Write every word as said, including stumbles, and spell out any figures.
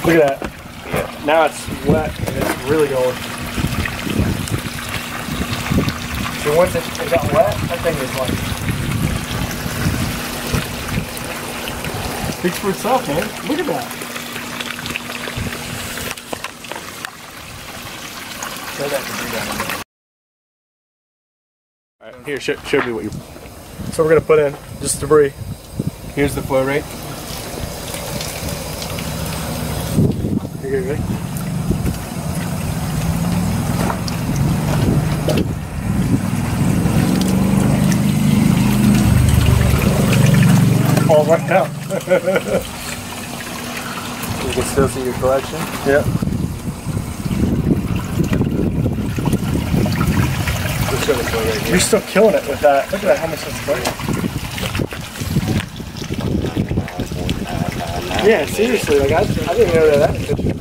Look at that. Yeah. Now it's wet and it's really going. So once it, it got wet, that thing is like... Speaks for itself, man. Look at that. Show that to down there. Alright, here, show, show me what you... So we're going to put in just debris. Here's the flow rate. Here you go. All right now. You can still see your collection? Yeah. Just show the flow rate here. You're still killing it with that. Look at that, how much that's burning. Yeah, seriously, like I, I didn't know that. that